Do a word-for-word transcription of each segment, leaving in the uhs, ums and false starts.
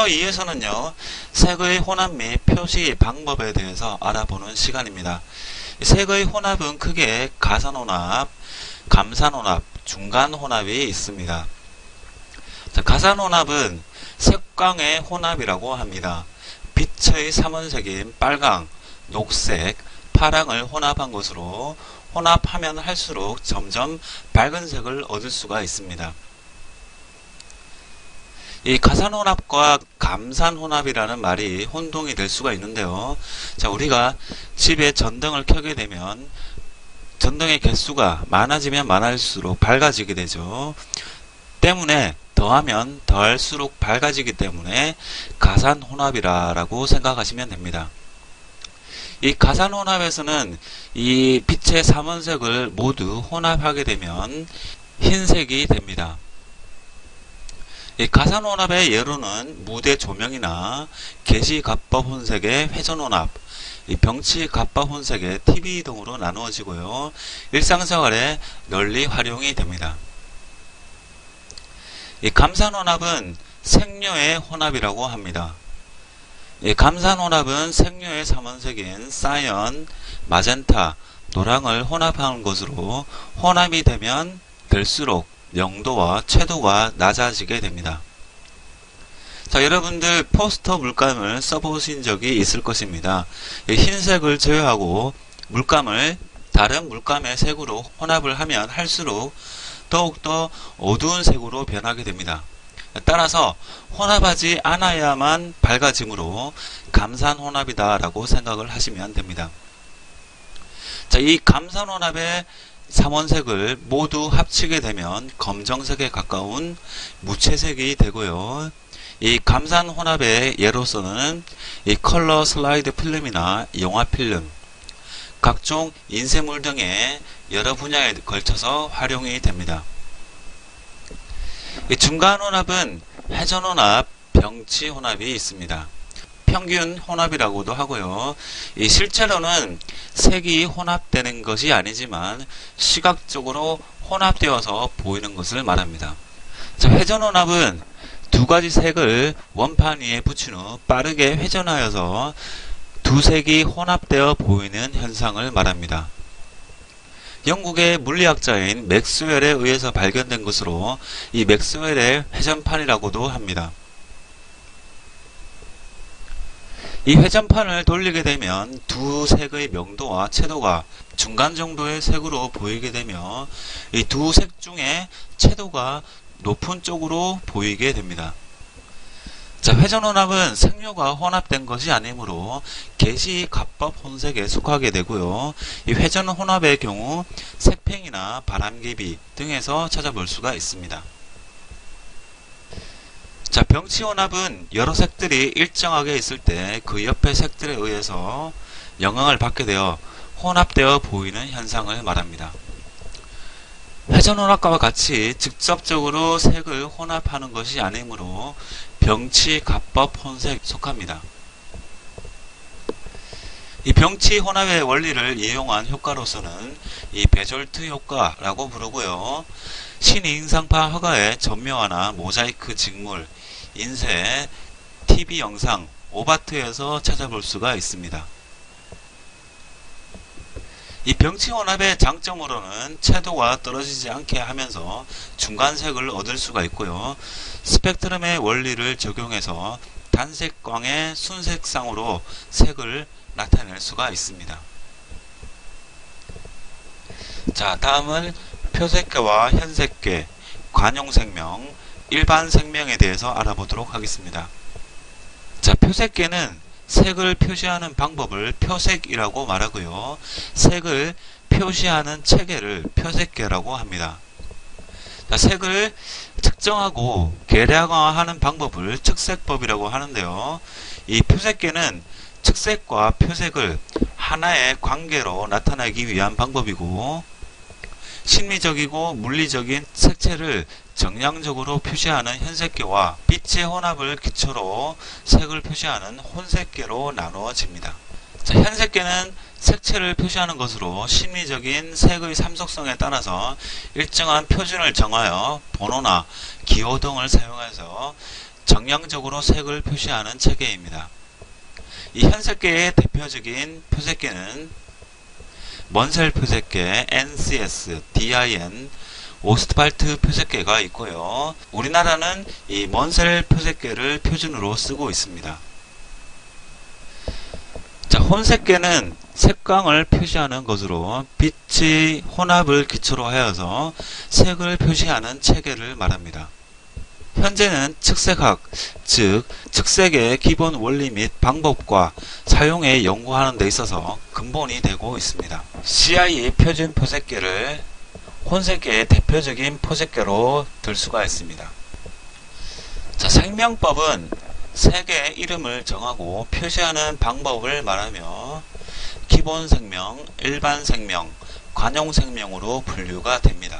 챕터 이에서는요, 색의 혼합 및 표시 방법에 대해서 알아보는 시간입니다. 색의 혼합은 크게 가산혼합, 감산혼합, 중간혼합이 있습니다. 자, 가산혼합은 색광의 혼합이라고 합니다. 빛의 삼원색인 빨강, 녹색, 파랑을 혼합한 것으로 혼합하면 할수록 점점 밝은 색을 얻을 수가 있습니다. 이 가산혼합과 감산혼합이라는 말이 혼동이 될 수가 있는데요. 자, 우리가 집에 전등을 켜게 되면 전등의 개수가 많아지면 많아질수록 밝아지게 되죠. 때문에 더하면 더할수록 밝아지기 때문에 가산혼합이라고 생각하시면 됩니다. 이 가산혼합에서는 이 빛의 삼원색을 모두 혼합하게 되면 흰색이 됩니다. 이 가산혼합의 예로는 무대 조명이나 게시갑바 혼색의 회전혼합, 이 병치갑바 혼색의 티비 등으로 나누어지고요. 일상생활에 널리 활용이 됩니다. 이 감산혼합은 색료의 혼합이라고 합니다. 이 감산혼합은 색료의 삼원색인 사이언, 마젠타, 노랑을 혼합하는 것으로 혼합이 되면 될수록 명도와 채도가 낮아지게 됩니다. 자, 여러분들 포스터 물감을 써보신 적이 있을 것입니다. 이 흰색을 제외하고 물감을 다른 물감의 색으로 혼합을 하면 할수록 더욱더 어두운 색으로 변하게 됩니다. 따라서 혼합하지 않아야만 밝아지므로 감산혼합이다 라고 생각을 하시면 됩니다. 자, 이 감산혼합의 삼원색을 모두 합치게 되면 검정색에 가까운 무채색이 되고요. 이 감산혼합의 예로서는 이 컬러 슬라이드 필름이나 영화 필름, 각종 인쇄물 등의 여러 분야에 걸쳐서 활용이 됩니다. 이 중간혼합은 회전혼합, 병치혼합이 있습니다. 평균 혼합이라고도 하고요. 이 실제로는 색이 혼합되는 것이 아니지만 시각적으로 혼합되어서 보이는 것을 말합니다. 자, 회전혼합은 두 가지 색을 원판 위에 붙인 후 빠르게 회전하여서 두 색이 혼합되어 보이는 현상을 말합니다. 영국의 물리학자인 맥스웰에 의해서 발견된 것으로 이 맥스웰의 회전판이라고도 합니다. 이 회전판을 돌리게 되면 두 색의 명도와 채도가 중간 정도의 색으로 보이게 되며 이 두 색 중에 채도가 높은 쪽으로 보이게 됩니다. 자, 회전혼합은 색료가 혼합된 것이 아니므로 게시갑법 혼색에 속하게 되고요. 이 회전혼합의 경우 색팽이나 바람개비 등에서 찾아볼 수가 있습니다. 자, 병치혼합은 여러 색들이 일정하게 있을 때 그 옆의 색들에 의해서 영향을 받게 되어 혼합되어 보이는 현상을 말합니다. 회전혼합과 같이 직접적으로 색을 혼합하는 것이 아니므로 병치갑법 혼색에 속합니다. 이 병치혼합의 원리를 이용한 효과로서는 이 베졸트 효과라고 부르고요. 신인상파 허가의 전묘화나 모자이크 직물, 인쇄, 티비 영상, 오바트에서 찾아볼 수가 있습니다. 이 병치혼합의 장점으로는 채도가 떨어지지 않게 하면서 중간색을 얻을 수가 있고요. 스펙트럼의 원리를 적용해서 단색광의 순색상으로 색을 나타낼 수가 있습니다. 자, 다음은 표색계와 현색계, 관용생명, 일반생명에 대해서 알아보도록 하겠습니다. 자, 표색계는 색을 표시하는 방법을 표색이라고 말하고요. 색을 표시하는 체계를 표색계라고 합니다. 자, 색을 측정하고 계량화하는 방법을 측색법이라고 하는데요. 이 표색계는 측색과 표색을 하나의 관계로 나타내기 위한 방법이고, 심리적이고 물리적인 색채를 정량적으로 표시하는 현색계와 빛의 혼합을 기초로 색을 표시하는 혼색계로 나누어집니다. 자, 현색계는 색채를 표시하는 것으로 심리적인 색의 삼속성에 따라서 일정한 표준을 정하여 번호나 기호 등을 사용해서 정량적으로 색을 표시하는 체계입니다. 이 현색계의 대표적인 표색계는 먼셀 표색계, 엔 씨 에스, 디 아이 엔, 오스트발트 표색계가 있고요. 우리나라는 이 먼셀 표색계를 표준으로 쓰고 있습니다. 자, 혼색계는 색광을 표시하는 것으로 빛의 혼합을 기초로 하여서 색을 표시하는 체계를 말합니다. 현재는 측색학, 즉 측색의 기본 원리 및 방법과 사용에 연구하는 데 있어서 근본이 되고 있습니다. 씨 아이 표준 표색계를 혼색계의 대표적인 표색계로 들 수가 있습니다. 자, 색명법은 색의 이름을 정하고 표시하는 방법을 말하며 기본 색명, 일반 색명, 관용 색명으로 분류가 됩니다.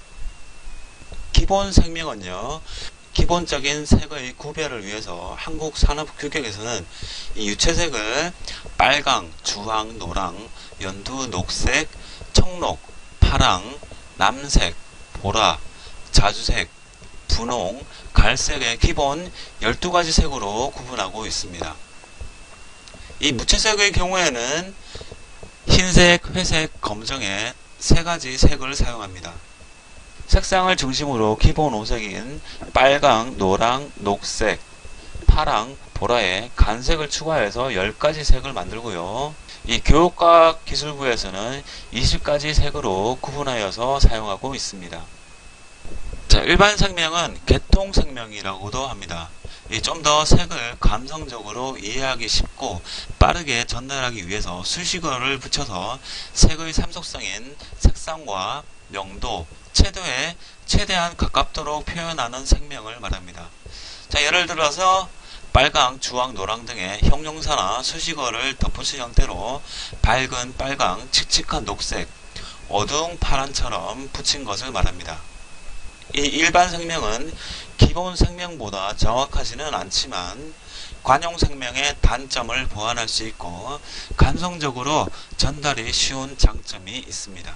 기본 색명은요, 기본적인 색의 구별을 위해서 한국 산업규격에서는 이 유채색을 빨강, 주황, 노랑, 연두, 녹색, 청록, 파랑, 남색, 보라, 자주색, 분홍, 갈색의 기본 열두 가지 색으로 구분하고 있습니다. 이 무채색의 경우에는 흰색, 회색, 검정의 세 가지 색을 사용합니다. 색상을 중심으로 기본 오 색인 빨강, 노랑, 녹색, 파랑, 보라에 간색을 추가해서 열 가지 색을 만들고요. 이 교육과학 기술부에서는 이십 가지 색으로 구분하여서 사용하고 있습니다. 자, 일반 색명은 개통 색명이라고도 합니다. 좀 더 색을 감성적으로 이해하기 쉽고 빠르게 전달하기 위해서 수식어를 붙여서 색의 삼속성인 색상과 명도, 채도에 최대한 가깝도록 표현하는 색명을 말합니다. 자, 예를 들어서 빨강, 주황, 노랑 등의 형용사나 수식어를 덧붙인 형태로 밝은 빨강, 칙칙한 녹색, 어두운 파란처럼 붙인 것을 말합니다. 이 일반 색명은 기본 색명보다 정확하지는 않지만 관용 색명의 단점을 보완할 수 있고 감성적으로 전달이 쉬운 장점이 있습니다.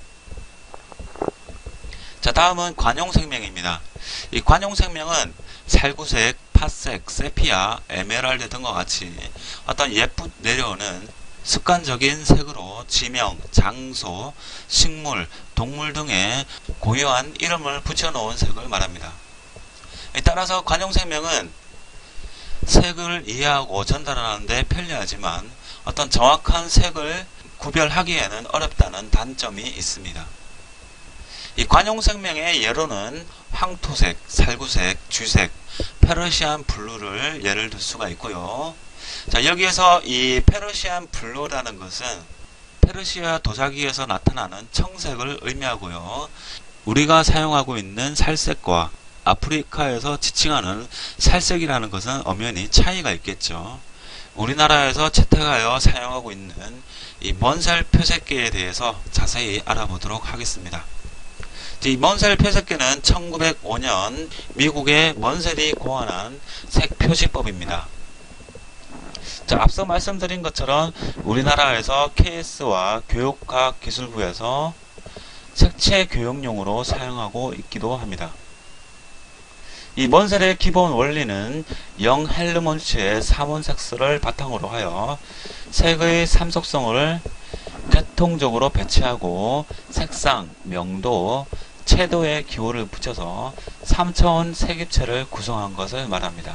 자, 다음은 관용 색명입니다. 이 관용 색명은 살구색, 팥색, 세피아, 에메랄드 등과 같이 어떤 예쁘 내려오는 습관적인 색으로 지명, 장소, 식물, 동물 등의 고유한 이름을 붙여놓은 색을 말합니다. 따라서 관용 색명은 색을 이해하고 전달하는 데 편리하지만 어떤 정확한 색을 구별하기에는 어렵다는 단점이 있습니다. 이 관용 색명의 예로는 황토색, 살구색, 쥐색, 페르시안 블루를 예를 들 수가 있고요. 자, 여기에서 이 페르시안 블루라는 것은 페르시아 도자기에서 나타나는 청색을 의미하고요. 우리가 사용하고 있는 살색과 아프리카에서 지칭하는 살색이라는 것은 엄연히 차이가 있겠죠. 우리나라에서 채택하여 사용하고 있는 이 먼셀 표색계에 대해서 자세히 알아보도록 하겠습니다. 이 먼셀 표색계는 천구백오 년 미국의 먼셀이 고안한 색 표시법입니다. 자, 앞서 말씀드린 것처럼 우리나라에서 케이에스와 교육과학기술부에서 색채 교육용으로 사용하고 있기도 합니다. 이 먼셀의 기본 원리는 영 헬르몬츠의 삼원색소를 바탕으로 하여 색의 삼속성을 계통적으로 배치하고 색상, 명도, 채도의 기호를 붙여서 삼 차원 색입체를 구성한 것을 말합니다.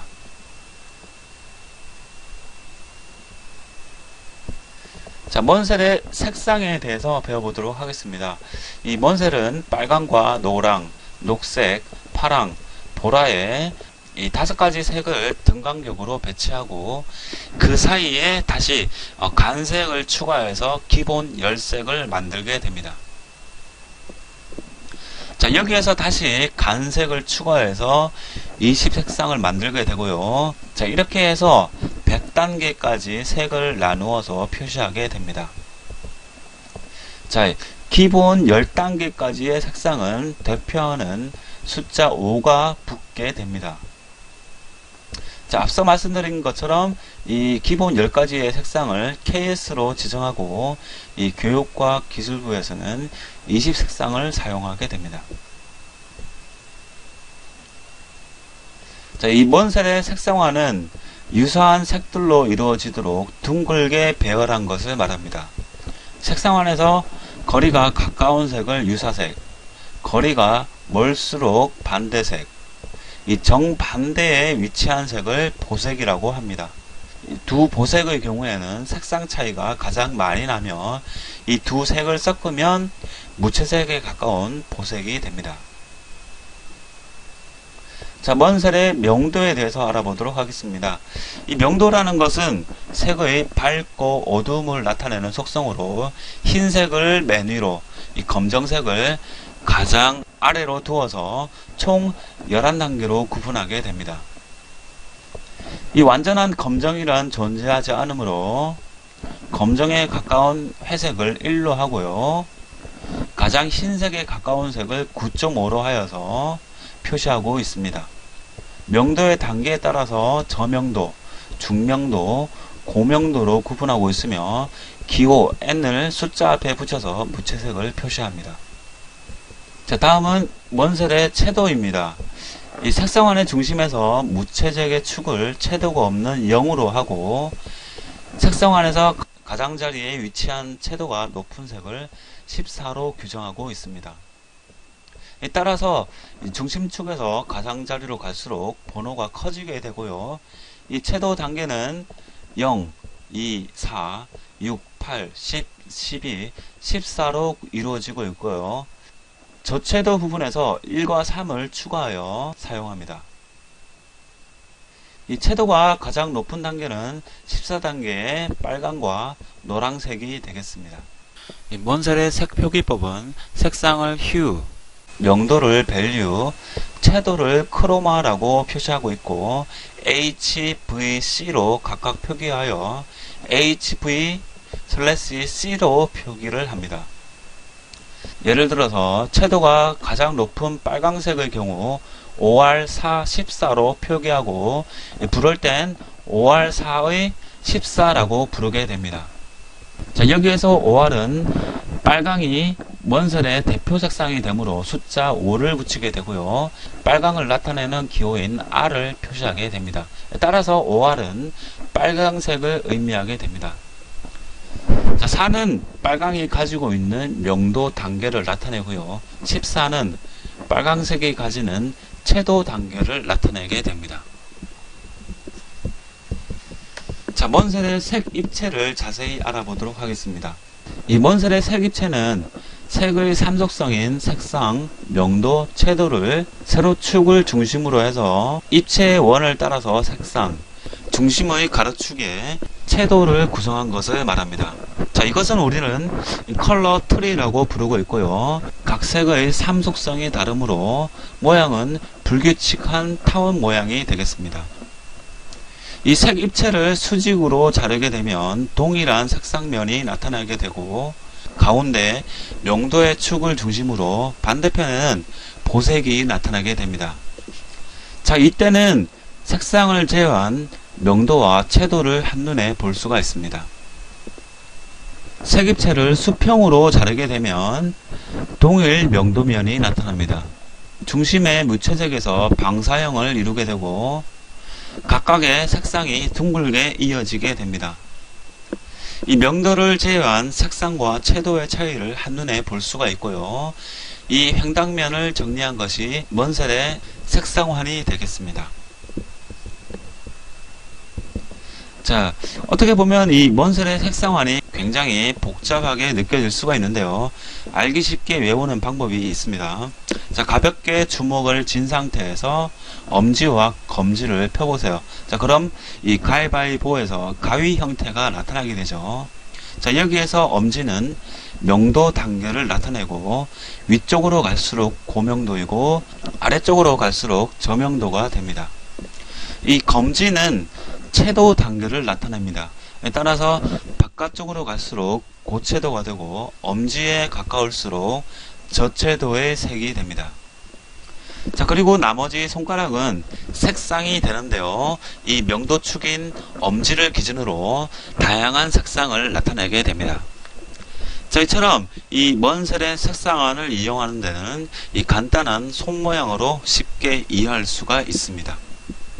자, 먼셀의 색상에 대해서 배워보도록 하겠습니다. 이 먼셀은 빨강과 노랑, 녹색, 파랑, 보라의 이 다섯 가지 색을 등간격으로 배치하고 그 사이에 다시 간색을 추가해서 기본 열 색을 만들게 됩니다. 자, 여기에서 다시 간색을 추가해서 이십 색상을 만들게 되고요. 자, 이렇게 해서 백 단계까지 색을 나누어서 표시하게 됩니다. 자, 기본 십 단계까지의 색상은 대표하는 숫자 오가 붙게 됩니다. 자, 앞서 말씀드린 것처럼 이 기본 십 가지의 색상을 케이에스로 지정하고 이 교육과학 기술부에서는 이십 색상을 사용하게 됩니다. 자, 이 먼셀의 색상화는 유사한 색들로 이루어지도록 둥글게 배열한 것을 말합니다. 색상화에서 거리가 가까운 색을 유사색, 거리가 멀수록 반대색, 이 정반대에 위치한 색을 보색이라고 합니다. 두 보색의 경우에는 색상 차이가 가장 많이 나며 이 두 색을 섞으면 무채색에 가까운 보색이 됩니다. 자, 먼셀의 명도에 대해서 알아보도록 하겠습니다. 이 명도라는 것은 색의 밝고 어두움을 나타내는 속성으로 흰색을 맨 위로, 이 검정색을 가장 아래로 두어서 총 열한 단계로 구분하게 됩니다. 이 완전한 검정이란 존재하지 않으므로 검정에 가까운 회색을 일로 하고요. 가장 흰색에 가까운 색을 구 점 오로 하여서 표시하고 있습니다. 명도의 단계에 따라서 저명도, 중명도, 고명도로 구분하고 있으며 기호 N을 숫자 앞에 붙여서 무채색을 표시합니다. 자, 다음은 먼셀의 채도입니다. 이 색상환의 중심에서 무채색의 축을 채도가 없는 영으로 하고 색상환에서 가장자리에 위치한 채도가 높은 색을 십사로 규정하고 있습니다. 따라서 중심축에서 가장자리로 갈수록 번호가 커지게 되고요. 이 채도 단계는 영, 이, 사, 육, 팔, 십, 십이, 십사로 이루어지고 있고요. 저채도 부분에서 일과 삼을 추가하여 사용합니다. 이 채도가 가장 높은 단계는 십사 단계의 빨강과 노란색이 되겠습니다. 이 먼셀의 색표기법은 색상을 휴, 명도를 밸류, 채도를 크로마라고 표시하고 있고 에이치 브이 씨로 각각 표기하여 에이치 브이 슬래시 씨로 표기를 합니다. 예를 들어서 채도가 가장 높은 빨강색의 경우 오 알 사 십사로 표기하고 부를 땐 오 알 사의 십사라고 부르게 됩니다. 자, 여기에서 오 알은 빨강이 먼셀의 대표 색상이 되므로 숫자 오를 붙이게 되고요. 빨강을 나타내는 기호인 R을 표시하게 됩니다. 따라서 오 알은 빨강색을 의미하게 됩니다. 자, 사는 빨강이 가지고 있는 명도 단계를 나타내고요. 십사는 빨강색이 가지는 채도 단계를 나타내게 됩니다. 자, 먼셀의 색 입체를 자세히 알아보도록 하겠습니다. 이 먼셀의 색 입체는 색의 삼속성인 색상, 명도, 채도를 세로축을 중심으로 해서 입체의 원을 따라서 색상, 중심의 가로축에 채도를 구성한 것을 말합니다. 자, 이것은 우리는 컬러 트리라고 부르고 있고요. 각 색의 삼속성이 다르므로 모양은 불규칙한 타원 모양이 되겠습니다. 이 색 입체를 수직으로 자르게 되면 동일한 색상면이 나타나게 되고 가운데 명도의 축을 중심으로 반대편에는 보색이 나타나게 됩니다. 자, 이때는 색상을 제외한 명도와 채도를 한눈에 볼 수가 있습니다. 색입체를 수평으로 자르게 되면 동일 명도면이 나타납니다. 중심의 무채색에서 방사형을 이루게 되고 각각의 색상이 둥글게 이어지게 됩니다. 이 명도를 제외한 색상과 채도의 차이를 한눈에 볼 수가 있고요. 이 횡단면을 정리한 것이 먼셀의 색상환이 되겠습니다. 자, 어떻게 보면 이 먼셀의 색상환이 굉장히 복잡하게 느껴질 수가 있는데요. 알기 쉽게 외우는 방법이 있습니다. 자, 가볍게 주먹을 쥔 상태에서 엄지와 검지를 펴보세요. 자, 그럼 이 가위바위보에서 가위 형태가 나타나게 되죠. 자, 여기에서 엄지는 명도 단계를 나타내고 위쪽으로 갈수록 고명도이고 아래쪽으로 갈수록 저명도가 됩니다. 이 검지는 채도 단계를 나타냅니다. 따라서 바깥쪽으로 갈수록 고채도가 되고 엄지에 가까울수록 저채도의 색이 됩니다. 자, 그리고 나머지 손가락은 색상이 되는데요. 이 명도축인 엄지를 기준으로 다양한 색상을 나타내게 됩니다. 자, 이처럼 이 먼셀의 색상환을 이용하는 데는 이 간단한 손 모양으로 쉽게 이해할 수가 있습니다.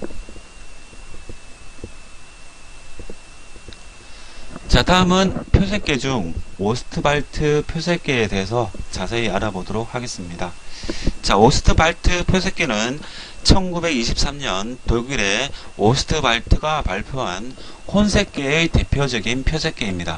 자, 다음은 표색계 중 오스트발트 표색계에 대해서 자세히 알아보도록 하겠습니다. 자, 오스트발트 표색계는 천구백이십삼 년 독일의 오스트발트가 발표한 혼색계의 대표적인 표색계입니다.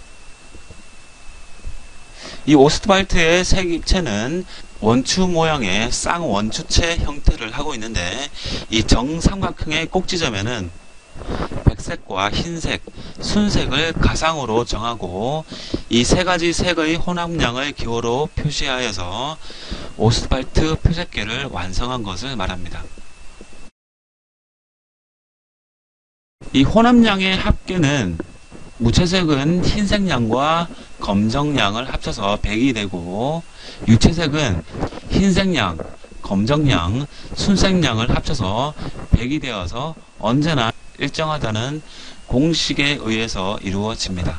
이 오스트발트의 색 입체는 원추 모양의 쌍원추체 형태를 하고 있는데, 이 정삼각형의 꼭지점에는 백색과 흰색, 순색을 가상으로 정하고 이 세 가지 색의 혼합량을 기호로 표시하여서 오스트발트 표색계를 완성한 것을 말합니다. 이 혼합량의 합계는 무채색은 흰색량과 검정량을 합쳐서 백이 되고, 유채색은 흰색량, 검정량, 순색량을 합쳐서 백이 되어서 언제나 일정하다는 공식에 의해서 이루어집니다.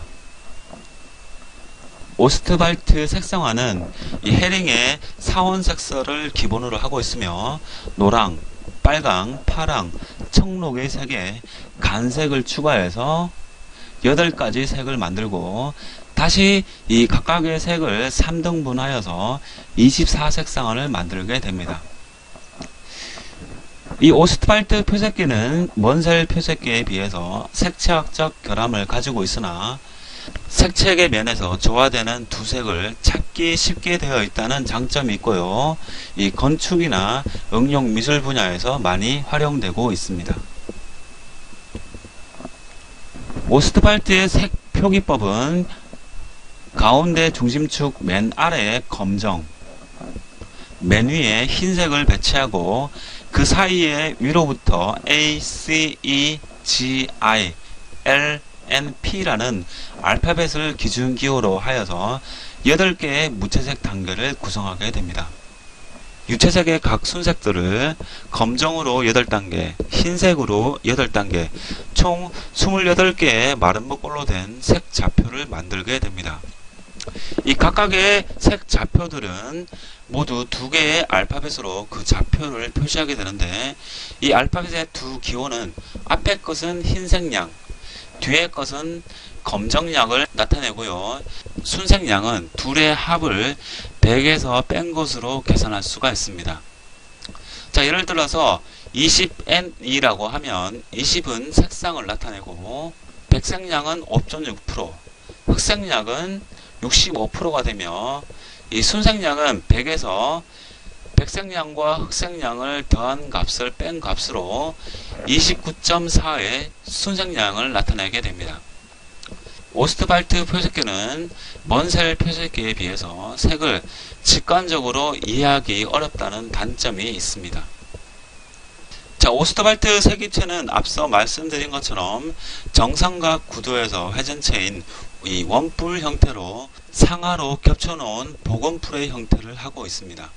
오스트발트 색상화는 이 헤링의 사원색설을 기본으로 하고 있으며, 노랑, 빨강, 파랑, 청록의 색에 간색을 추가해서 여덟 가지 색을 만들고, 다시 이 각각의 색을 삼 등분하여서 이십사 색상을 만들게 됩니다. 이 오스트발트 표색계는 먼셀 표색계에 비해서 색채학적 결함을 가지고 있으나 색채의 면에서 조화되는 두 색을 찾기 쉽게 되어 있다는 장점이 있고요. 이 건축이나 응용 미술 분야에서 많이 활용되고 있습니다. 오스트발트의 색 표기법은 가운데 중심축 맨 아래에 검정, 맨 위에 흰색을 배치하고 그 사이에 위로부터 A, C, E, G, I, L, N, P라는 알파벳을 기준기호로 하여서 여덟 개의 무채색 단계를 구성하게 됩니다. 유채색의 각 순색들을 검정으로 여덟 단계, 흰색으로 여덟 단계, 총 이십팔 개의 마름모꼴로 된 색 좌표를 만들게 됩니다. 이 각각의 색 좌표들은 모두 두 개의 알파벳으로 그 좌표를 표시하게 되는데, 이 알파벳의 두 기호는 앞에 것은 흰색량, 뒤에 것은 검정량을 나타내고요. 순색량은 둘의 합을 백에서 뺀 것으로 계산할 수가 있습니다. 자, 예를 들어서 이십 엔 이라고 하면 이십은 색상을 나타내고, 백색량은 오 점 육 퍼센트, 흑색량은 육십오 퍼센트가 되며, 이 순색량은 백에서 백색량과 흑색량을 더한 값을 뺀 값으로 이십구 점 사의 순색량을 나타내게 됩니다. 오스트발트 표색계는 먼셀 표색계에 비해서 색을 직관적으로 이해하기 어렵다는 단점이 있습니다. 자, 오스트발트 색입체는 앞서 말씀드린 것처럼 정삼각 구도에서 회전체인 이 원뿔 형태로 상하로 겹쳐놓은 보건풀의 형태를 하고 있습니다.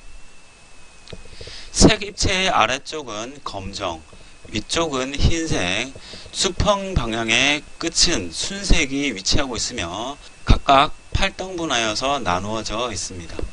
색 입체의 아래쪽은 검정, 위쪽은 흰색, 수평 방향의 끝은 순색이 위치하고 있으며 각각 팔 등분하여서 나누어져 있습니다.